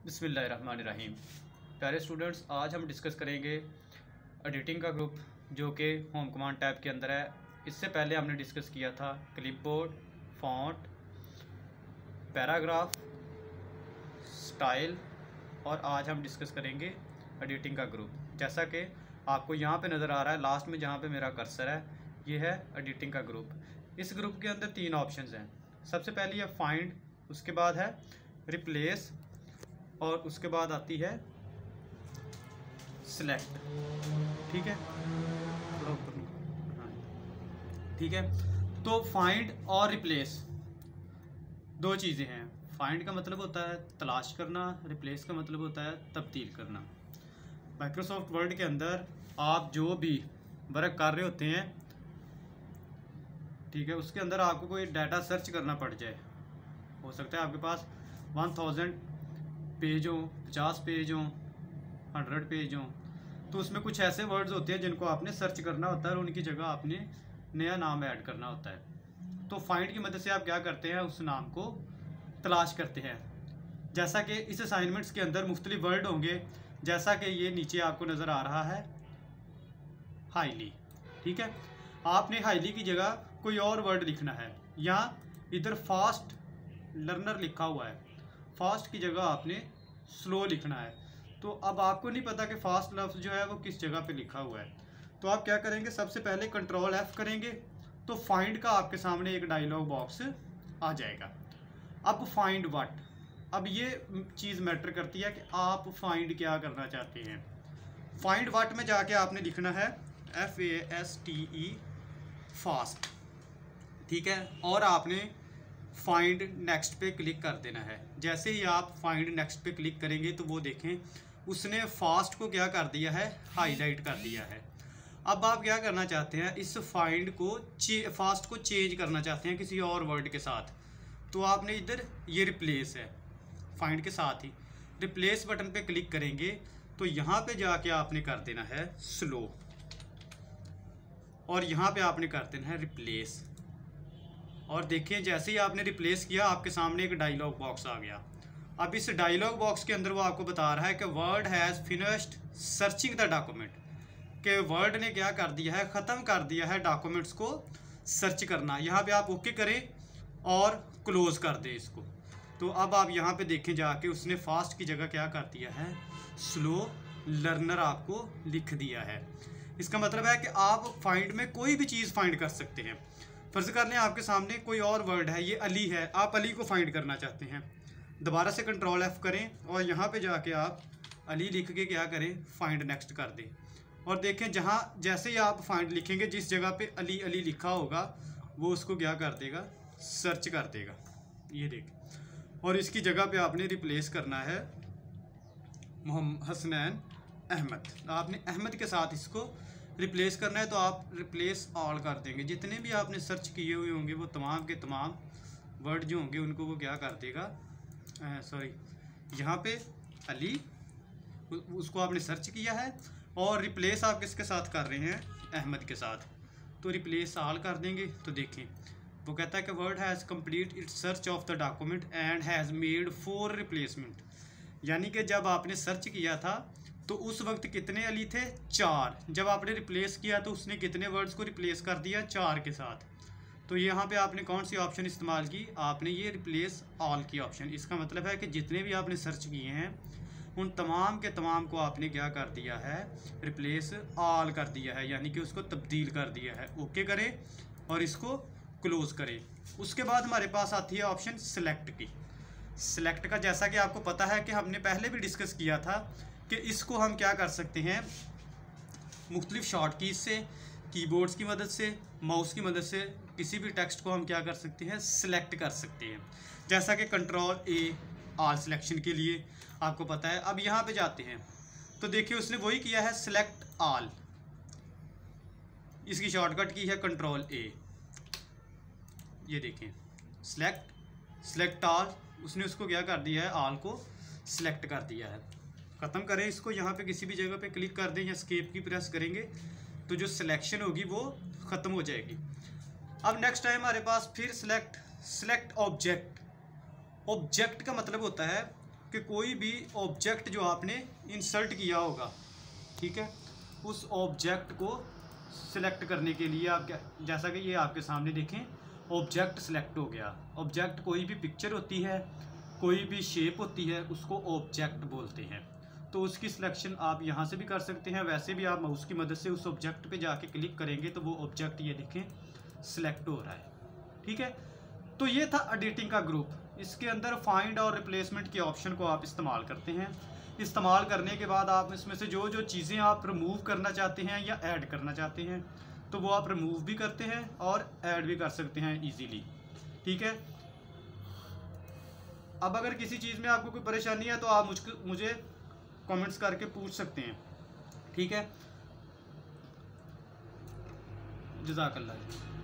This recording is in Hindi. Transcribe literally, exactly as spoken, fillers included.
बिस्मिल्लाहिर्रहमानिर्रहीम। प्यारे स्टूडेंट्स, आज हम डिस्कस करेंगे एडिटिंग का ग्रुप जो कि होम कमांड टैब के अंदर है। इससे पहले हमने डिस्कस किया था क्लिपबोर्ड, फॉन्ट, पैराग्राफ, स्टाइल, और आज हम डिस्कस करेंगे एडिटिंग का ग्रुप। जैसा कि आपको यहाँ पे नज़र आ रहा है लास्ट में जहाँ पे मेरा कर्सर है, ये है एडिटिंग का ग्रुप। इस ग्रुप के अंदर तीन ऑप्शंस हैं। सबसे पहली है फाइंड, उसके बाद है रिप्लेस और उसके बाद आती है सिलेक्ट। ठीक है, थोड़ा ऊपर हाँ ठीक है। तो फाइंड और रिप्लेस दो चीज़ें हैं। फाइंड का मतलब होता है तलाश करना, रिप्लेस का मतलब होता है तब्दील करना। माइक्रोसॉफ्ट वर्ड के अंदर आप जो भी वर्क कर रहे होते हैं, ठीक है, उसके अंदर आपको कोई डाटा सर्च करना पड़ जाए, हो सकता है आपके पास वन थाउजेंड पेज हो, पचास पेज हो, हंड्रेड पेज हो, तो उसमें कुछ ऐसे वर्ड्स होते हैं जिनको आपने सर्च करना होता है और उनकी जगह आपने नया नाम ऐड करना होता है। तो फाइंड की मदद से आप क्या करते हैं, उस नाम को तलाश करते हैं। जैसा कि इस असाइनमेंट्स के अंदर मुख्तलिफ वर्ड होंगे, जैसा कि ये नीचे आपको नज़र आ रहा है हाईली। ठीक है, आपने हाईली की जगह कोई और वर्ड लिखना है। यहाँ इधर फास्ट लर्नर लिखा हुआ है, फास्ट की जगह आपने स्लो लिखना है। तो अब आपको नहीं पता कि फास्ट लफ्ज़ जो है वो किस जगह पे लिखा हुआ है, तो आप क्या करेंगे, सबसे पहले कंट्रोल एफ करेंगे तो फाइंड का आपके सामने एक डायलॉग बॉक्स आ जाएगा। अब फाइंड व्हाट, अब ये चीज़ मैटर करती है कि आप फाइंड क्या करना चाहते हैं। फाइंड व्हाट में जाके आपने लिखना है एफ ए एस टी ई फास्ट। ठीक है, और आपने फाइंड नेक्स्ट पे क्लिक कर देना है। जैसे ही आप फाइंड नेक्स्ट पे क्लिक करेंगे तो वो देखें उसने फास्ट को क्या कर दिया है, हाईलाइट कर दिया है। अब आप क्या करना चाहते हैं, इस फाइंड को फास्ट को चेंज करना चाहते हैं किसी और वर्ड के साथ, तो आपने इधर ये रिप्लेस है, फाइंड के साथ ही रिप्लेस बटन पे क्लिक करेंगे तो यहाँ पे जाके आपने कर देना है स्लो, और यहाँ पे आपने कर देना है रिप्लेस। और देखिए जैसे ही आपने रिप्लेस किया आपके सामने एक डायलॉग बॉक्स आ गया। अब इस डायलॉग बॉक्स के अंदर वो आपको बता रहा है कि Word has finished searching the document, कि वर्ड ने क्या कर दिया है, ख़त्म कर दिया है डॉक्यूमेंट्स को सर्च करना। यहाँ पे आप ओके करें और क्लोज़ कर दें इसको। तो अब आप यहाँ पे देखें जाके उसने फास्ट की जगह क्या कर दिया है, स्लो लर्नर आपको लिख दिया है। इसका मतलब है कि आप फाइंड में कोई भी चीज़ फाइंड कर सकते हैं। फ़र्ज़ कर लें आपके सामने कोई और वर्ड है, ये अली है, आप अली को फाइंड करना चाहते हैं, दोबारा से कंट्रोल एफ़ करें और यहाँ पे जाके आप अली लिख के क्या करें, फाइंड नेक्स्ट कर दें। और देखें जहाँ जैसे ही आप फाइंड लिखेंगे जिस जगह पे अली अली लिखा होगा वो उसको क्या कर देगा, सर्च कर देगा। ये देखें, और इसकी जगह पे आपने रिप्लेस करना है मोहम्मद हसनैन अहमद, आपने अहमद के साथ इसको रिप्लेस करना है। तो आप रिप्लेस ऑल कर देंगे, जितने भी आपने सर्च किए हुए होंगे वो तमाम के तमाम वर्ड जो होंगे उनको वो क्या कर देगा, सॉरी यहाँ पे अली उसको आपने सर्च किया है और रिप्लेस आप किसके साथ कर रहे हैं, अहमद के साथ, तो रिप्लेस ऑल कर देंगे। तो देखें वो कहता है कि Word has complete its search of the document and has made four replacement, यानी कि जब आपने सर्च किया था तो उस वक्त कितने अली थे, चार। जब आपने रिप्लेस किया तो उसने कितने वर्ड्स को रिप्लेस कर दिया, चार के साथ। तो यहाँ पे आपने कौन सी ऑप्शन इस्तेमाल की, आपने ये रिप्लेस ऑल की ऑप्शन। इसका मतलब है कि जितने भी आपने सर्च किए हैं उन तमाम के तमाम को आपने क्या कर दिया है, रिप्लेस ऑल कर दिया है, यानी कि उसको तब्दील कर दिया है। ओके करें और इसको क्लोज़ करें। उसके बाद हमारे पास आती है ऑप्शन सिलेक्ट की। सिलेक्ट का जैसा कि आपको पता है कि हमने पहले भी डिस्कस किया था कि इसको हम क्या कर सकते हैं, मुख्तलिफ शॉर्ट कीज से, कीबोर्ड्स की मदद से, माउस की मदद से किसी भी टेक्स्ट को हम क्या कर सकते हैं, सिलेक्ट कर सकते हैं। जैसा कि कंट्रोल ए ऑल सिलेक्शन के लिए आपको पता है। अब यहाँ पे जाते हैं तो देखिए उसने वही किया है, सिलेक्ट ऑल, इसकी शॉर्टकट की है कंट्रोल ए। ये देखें सिलेक्ट सिलेक्ट ऑल, उसने उसको क्या कर दिया है, ऑल को सिलेक्ट कर दिया है। ख़त्म करें इसको, यहाँ पे किसी भी जगह पे क्लिक कर दें या एस्केप की प्रेस करेंगे तो जो सिलेक्शन होगी वो ख़त्म हो जाएगी। अब नेक्स्ट टाइम हमारे पास फिर सिलेक्ट सिलेक्ट ऑब्जेक्ट। ऑब्जेक्ट का मतलब होता है कि कोई भी ऑब्जेक्ट जो आपने इंसर्ट किया होगा, ठीक है, उस ऑब्जेक्ट को सिलेक्ट करने के लिए आप क्या, जैसा कि ये आपके सामने देखें ऑब्जेक्ट सिलेक्ट हो गया। ऑब्जेक्ट कोई भी पिक्चर होती है, कोई भी शेप होती है, उसको ऑब्जेक्ट बोलते हैं। तो उसकी सिलेक्शन आप यहाँ से भी कर सकते हैं, वैसे भी आप माउस की मदद से उस ऑब्जेक्ट पे जाके क्लिक करेंगे तो वो ऑब्जेक्ट ये देखें सिलेक्ट हो रहा है, ठीक है। तो ये था एडिटिंग का ग्रुप। इसके अंदर फाइंड और रिप्लेसमेंट के ऑप्शन को आप इस्तेमाल करते हैं। इस्तेमाल करने के बाद आप इसमें से जो जो चीज़ें आप रिमूव करना चाहते हैं या ऐड करना चाहते हैं तो वो आप रिमूव भी करते हैं और ऐड भी कर सकते हैं इजीली, ठीक है। अब अगर किसी चीज़ में आपको कोई परेशानी है तो आप मुझको मुझे कमेंट्स करके पूछ सकते हैं, ठीक है। जज़ाकल्लाह।